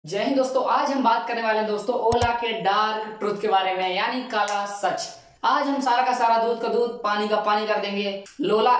जय हिंद दोस्तों। आज हम बात करने वाले हैं दोस्तों ओला के डार्क ट्रुथ के बारे में, यानी काला सच। आज हम सारा का सारा दूध का दूध, पानी का पानी कर देंगे। लोला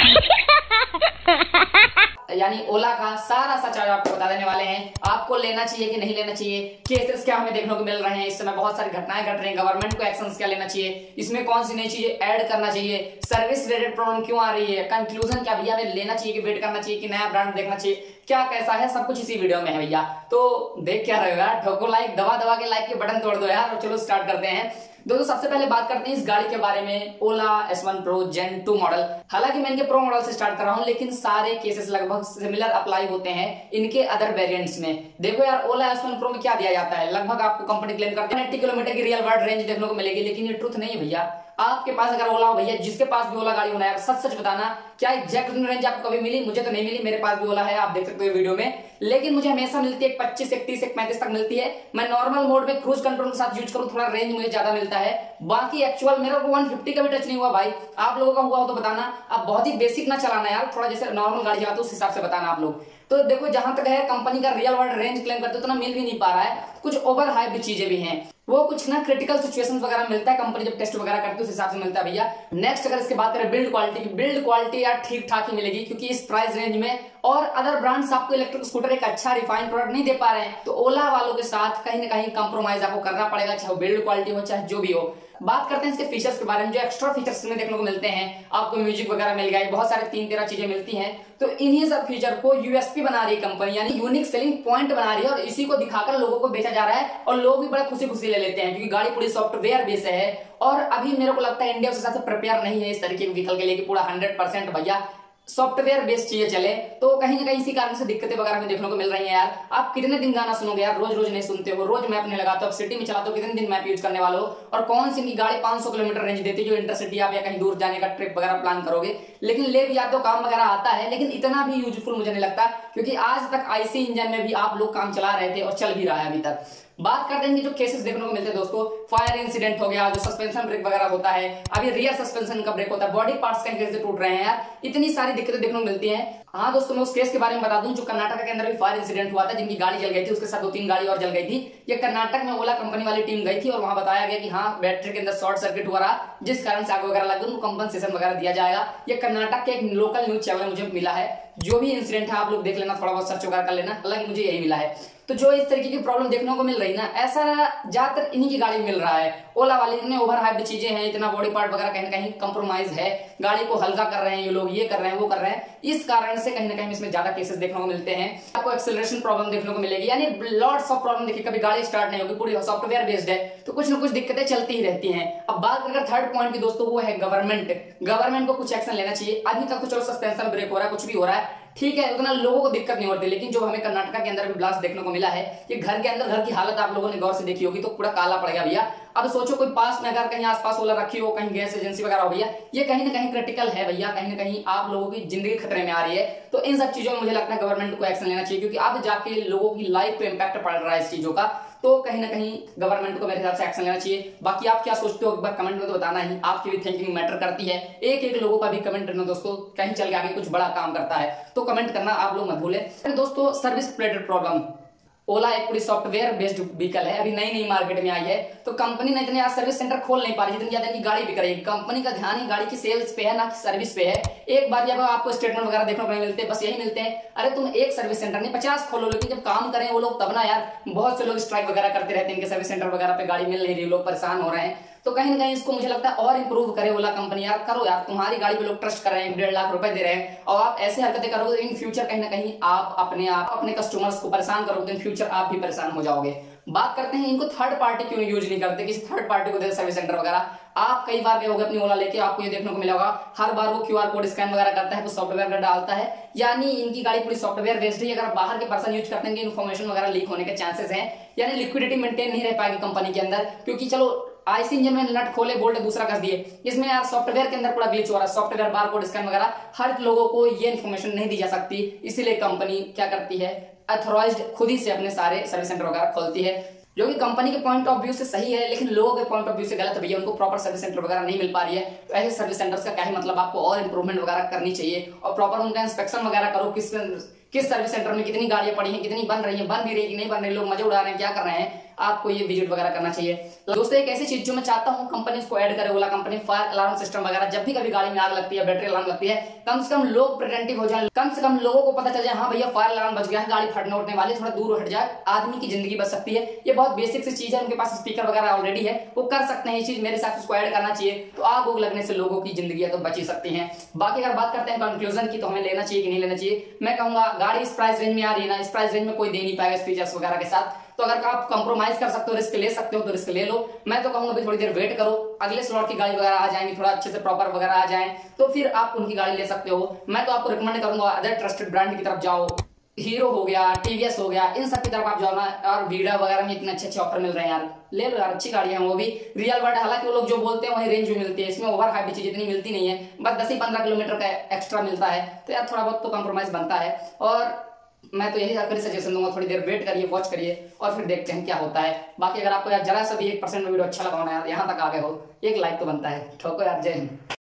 यानी ओला का सारा सच आज आपको बता देने वाले हैं। आपको लेना चाहिए कि नहीं लेना चाहिए, केसेस क्या हमें देखने को मिल रहे हैं, इस समय बहुत सारी घटनाएं घट रही हैं, गवर्नमेंट को एक्शंस क्या लेना चाहिए, इसमें कौन सी नई चीजें ऐड करना चाहिए, सर्विस रिलेटेड प्रॉब्लम क्यों आ रही है, कंक्लूजन क्या भैया हमें लेना चाहिए कि वेट करना चाहिए कि नया ब्रांड देखना चाहिए, क्या कैसा है, सब कुछ इसी वीडियो में है भैया। तो देख क्या रहे हो यार, ठोको लाइक, दबा दबा के लाइक के बटन तोड़ दो यार। चलो स्टार्ट करते हैं दोस्तों। सबसे पहले बात करते हैं इस गाड़ी के बारे में, ओला S1 Pro Gen 2 मॉडल। हालांकि मैं इनके प्रो मॉडल से स्टार्ट कर रहा हूं, लेकिन सारे केसेस लगभग सिमिलर अप्लाई होते हैं इनके अदर वेरिएंट्स में। देखो यार, ओला S1 Pro में क्या दिया जाता है, लगभग आपको कंपनी क्लेम करते हैं 80 किलोमीटर की रियल वर्ल्ड रेंज देखने को मिलेगी, लेकिन ये ट्रुथ नहीं है भैया। आपके पास अगर ओला हो भैया, जिसके पास भी ओला गाड़ी होना है, सच सच बताना क्या एग्जैक्ट रेंज आपको कभी मिली? मुझे तो नहीं मिली, मेरे पास भी ओला है, आप देख सकते हो वीडियो में, लेकिन मुझे हमेशा मिलती है 25, 31, 35 तक मिलती है। मैं नॉर्मल मोड में क्रूज कंट्रोल के साथ यूज करूं, थोड़ा रेंज मुझे ज्यादा मिलता है। बाकी एक्चुअल मेरा को 150 का भी टच नहीं हुआ भाई। आप लोगों का हुआ हो तो बताना। आप बहुत ही बेसिक ना चलाना यार, थोड़ा जैसे नॉर्मल गाड़ी चलाते हो उस हिसाब से बताना आप लोग। तो देखो, जहां तक है कंपनी का रियल वर्ल्ड रेंज क्लेम करते हो, उतना मिल भी नहीं पा रहा है, कुछ ओवर हाइप चीजें भी हैं। वो कुछ ना क्रिटिकल सिचुएशंस वगैरह मिलता है, कंपनी जब टेस्ट वगैरह करती है उस हिसाब से मिलता है भैया। नेक्स्ट अगर इसके बात करें बिल्ड क्वालिटी की, बिल्ड क्वालिटी यार ठीक ठाक ही मिलेगी, क्योंकि इस प्राइस रेंज में और अदर ब्रांड्स आपको इलेक्ट्रिक स्कूटर एक अच्छा रिफाइंड प्रोडक्ट नहीं दे पा रहे हैं। तो ओला वालों के साथ कहीं ना कहीं कंप्रोमाइज आपको करना पड़ेगा, चाहे बिल्ड क्वालिटी हो चाहे जो भी हो। बात करते हैं इसके फीचर्स के बारे में, जो एक्स्ट्रा फीचर्स में देखने को मिलते हैं। आपको म्यूजिक वगैरह मिल गया, बहुत सारे 3-13 चीजें मिलती हैं। तो इन्हीं सब फीचर को यूएसपी बना रही है कंपनी, यानी यूनिक सेलिंग पॉइंट बना रही है, और इसी को दिखाकर लोगों को बेचा जा रहा है, और लोग भी बड़ा खुशी खुशी ले लेते हैं, क्योंकि गाड़ी पूरी सॉफ्टवेयर बेस है। और अभी मेरे को लगता है इंडिया से प्रिपेयर नहीं है इस तरीके के व्हीकल के लिए कि पूरा 100% भैया सॉफ्टवेयर बेस्ड चीजें चले। तो कहीं ना कहीं इसी कारण से दिक्कतें वगैरह में देखने को मिल रही हैं यार। आप कितने दिन गाना सुनोगे यार, रोज रोज नहीं सुनते हो। रोज मैप नहीं लगाते हो, सिटी में चलाते हो, कितने दिन मैप यूज करने वाले हो, और कौन सी गाड़ी 500 किलोमीटर रेंज देती है जो इंटरसिटी आप या कहीं दूर जाने का ट्रिप वगैरह प्लान करोगे। लेकिन ले भी जाते हो, काम वगैरह आता है, लेकिन इतना भी यूजफुल मुझे नहीं लगता, क्योंकि आज तक आईसी इंजन में भी आप लोग काम चला रहे थे और चल भी रहा है अभी तक। बात करते हैं कि जो केसेस देखने को मिलते हैं दोस्तों, फायर इंसिडेंट हो गया, जो सस्पेंशन ब्रेक वगैरह होता है, अभी रियर सस्पेंशन का ब्रेक होता है, बॉडी पार्ट्स कहीं से टूट रहे हैं यार, इतनी सारी दिक्कतें देखने को मिलती हैं। हाँ दोस्तों, मैं उस केस के बारे में बता दूं जो कर्नाटक के अंदर भी फायर इंसिडेंट हुआ था, जिनकी गाड़ी जल गई थी, उसके साथ 2-3 गाड़ी और जल गई थी। ये कर्नाटक में ओला कंपनी वाली टीम गई थी, और वहां बताया गया कि हाँ बैटरी के अंदर शॉर्ट सर्किट हुआ रहा, जिस कारण से आग वगैरह लग गई, उनको कंपनसेशन वगैरह दिया जाएगा। ये कर्नाटक के एक लोकल न्यूज चैनल मुझे मिला है। जो भी इंसिडेंट है आप लोग देख लेना, थोड़ा बहुत सर्च वगैरह कर लेना, हालांकि मुझे यही मिला है। तो जो इस तरीके की प्रॉब्लम देखने को मिल रही ना, ऐसा ज्यादातर इन्हीं की गाड़ी में मिल रहा है। ओला वाले इतने ओवर हाइप चीजें हैं, इतना बॉडी पार्ट वगैरह कहीं ना कहीं कंप्रोमाइज है, गाड़ी को हल्का कर रहे हैं ये लोग, ये कर रहे हैं वो कर रहे हैं, इस कारण से कहीं ना कहीं इसमें ज्यादा केसेस देखने को मिलते हैं। आपको एक्सेलरेशन प्रॉब्लम देखने को मिलेगी, यानी लॉट्स ऑफ प्रॉब्लम। देखिए, कभी गाड़ी स्टार्ट नहीं होगी, पूरी सॉफ्टवेयर बेस्ड है, तो कुछ ना कुछ दिक्कतें चलती ही रहती हैं। अब बात अगर थर्ड पॉइंट की दोस्तों, वो है गवर्नमेंट को कुछ एक्शन लेना चाहिए। अभी तक तो चलो सस्पेंशन ब्रेक हो रहा है, कुछ भी हो रहा है, ठीक है, उतना लोगों को दिक्कत नहीं होती, लेकिन जो हमें कर्नाटक के अंदर भी ब्लास्ट देखने को मिला है, ये घर के अंदर, घर की हालत आप लोगों ने गौर से देखी होगी, तो पूरा काला पड़ गया भैया। अब सोचो कोई पास में अगर कहीं आसपास ओला रखी हो, कहीं गैस एजेंसी वगैरह हो भैया, ये कहीं ना कहीं क्रिटिकल है भैया, कहीं ना कहीं आप लोगों की जिंदगी खतरे में आ रही है। तो इन सब चीजों में मुझे लगता है गवर्नमेंट को एक्शन लेना चाहिए, क्योंकि अब जाके लोगों की लाइफ पे इंपैक्ट पड़ रहा है इस चीजों का। तो कहीं ना कहीं गवर्नमेंट को मेरे हिसाब से एक्शन लेना चाहिए। बाकी आप क्या सोचते हो एक बार कमेंट में तो बताना ही, आपकी भी थिंकिंग मैटर करती है। एक लोगों का भी कमेंट करना दोस्तों, कहीं चल के आगे कुछ बड़ा काम करता है, तो कमेंट करना आप लोग मत भूलें। दोस्तों, सर्विस रिलेटेड प्रॉब्लम, ओला एक पूरी सॉफ्टवेयर बेस्ड व्हीकल है, अभी नई मार्केट में आई है, तो कंपनी ने इतने सर्विस सेंटर खोल नहीं पा रही, जितनी ज्यादा की गाड़ी बिक रही है। कंपनी का ध्यान ही गाड़ी की सेल्स पे है, ना कि सर्विस पे है। एक बार जब आपको स्टेटमेंट वगैरह देखने को नहीं मिलते, बस यही मिलते हैं, अरे तुम एक सर्विस सेंटर नहीं 50 खोलो, लेकिन जब काम करें वो लोग तब ना यार। बहुत से लोग स्ट्राइक वगैरह करते रहते हैं, इनके सर्विस सेंटर वगैरह पे गाड़ी मिल नहीं रही, लोग परेशान हो रहे हैं। तो कहीं ना कहीं इसको मुझे लगता है और इंप्रूव करे ओला कंपनी। यार करो यार, तुम्हारी गाड़ी पे लोग ट्रस्ट कर रहे हैं, 1.5 लाख रुपए दे रहे हैं, और आप ऐसे हरकतें करोगे तो इन फ्यूचर कहीं ना कहीं आप अपने कस्टमर्स को परेशान करोगे, इन फ्यूचर आप भी परेशान हो जाओगे। बात करते हैं इनको थर्ड पार्टी क्यों यूज नहीं करते, किसी थर्ड पार्टी को दे सर्विस सेंटर वगैरह। आप कई बार गए होगे अपनी ओला लेके, आपको ये देखने को मिला होगा, हर बार वो QR कोड स्कैन वगैरह करता है, कुछ सॉफ्टवेयर का डालता है, यानी इनकी गाड़ी पूरी सॉफ्टवेयर बेस्ड है। अगर बाहर के पर्सन यूज करते हैं, इन्फॉर्मेशन वगैरह लीक होने के चांसेस हैं, यानी लिक्विडिटी मेंटेन नहीं रह पाएगी कंपनी के अंदर। क्योंकि चलो आईसी इंजन में नट खोले, बोल्ट दूसरा कस दिए, इसमें यार सॉफ्टवेयर के अंदर पूरा ग्लिच हो रहा है, सॉफ्टवेयर बार कोड स्कैन वगैरह, हर लोगों को ये इन्फॉर्मेशन नहीं दी जा सकती। इसीलिए कंपनी क्या करती है, अथॉराइज्ड खुद ही से अपने सारे सर्विस सेंटर वगैरह खोलती है, जो कि कंपनी के पॉइंट ऑफ व्यू से सही है, लेकिन लोगों के पॉइंट ऑफ व्यू से गलत है भैया। उनको प्रॉपर सर्विस सेंटर वगैरह नहीं मिल पा रही है, तो ऐसे सर्विस सेंटर्स का क्या है मतलब, आपको और इंप्रूवमेंट वगैरह करनी चाहिए, और प्रॉपर उनका इंस्पेक्शन वगैरह करो, किस सर्विस सेंटर में कितनी गाड़ियां पड़ी हैं, कितनी बन रही हैं, बन भी रही है कि नहीं बन रही, लोग मजे उड़ा रहे हैं, क्या कर रहे हैं, आपको ये विजिट वगैरह करना चाहिए। तो दोस्तों एक ऐसी चीज जो मैं चाहता हूं कंपनी इसको ऐड करे, Ola company, fire alarm system वगैरह, जब भी कभी गाड़ी में आग लगती है, बैटरी अलार्म लगती है, कम से कम लोग प्रिवेंटिव हो जाए, कम से कम लोगों को पता चल जाए हाँ भैया फायर अलार्म बज गया है, गाड़ी फटने उठने वाली, थोड़ा दूर हट जाए, आदमी की जिंदगी बच सकती है। ये बहुत बेसिक सी चीज है, उनके पास स्पीकर वगैरह ऑलरेडी है, वो कर सकते हैं ये चीज, मेरे साथ इसको ऐड करना चाहिए, तो आग उग लगने से लोगों की जिंदगी तो बच ही सकती है। बाकी अगर बात करते हैं कंक्लूजन की, तो हमें लेना चाहिए कि नहीं लेना चाहिए, मैं कहूंगा गाड़ी इस प्राइस रेंज में आ रही है ना, इस प्राइस रेंज में कोई दे नहीं पाएगा इस फीचर्स वगैरह के साथ, तो अगर आप कंप्रोमाइज कर सकते हो, रिस्क ले सकते हो तो रिस्क ले लो। मैं तो कहूंगा भाई थोड़ी देर वेट करो, अगले स्लॉट की गाड़ी वगैरह आ जाएंगी, थोड़ा अच्छे से प्रॉपर वगैरह आ जाए तो फिर आप उनकी गाड़ी ले सकते हो। मैं तो आपको रिकमेंड करूंगा अदर ट्रस्टेड ब्रांड की तरफ जाओ, हीरो हो गया, टीवीएस हो गया, इन सब की तरफ आप जाओ ना, और वीडा वगैरह में इतने अच्छे ऑफर मिल रहे हैं यार, ले लो यार, अच्छी गाड़ियां हैं वो भी रियल वर्ल्ड, हालांकि वो लोग जो बोलते हैं वही रेंज में मिलती है, इसमें ओवर हाइप चीज इतनी मिलती नहीं है, बस 10 ही 15 किलोमीटर का एक्स्ट्रा मिलता है, तो यार थोड़ा बहुत तो कॉम्प्रोमाइज बनता है। और मैं तो यही आखिरी सजेशन दूंगा, थोड़ी देर वेट करिए, वॉच करिए और फिर देखते हैं क्या होता है। बाकी अगर आपको यार जरा सा भी 1% में वीडियो अच्छा लगा हो ना यार, यहाँ तक आ गए हो, एक लाइक तो बनता है, ठोको यार, जय हिंद।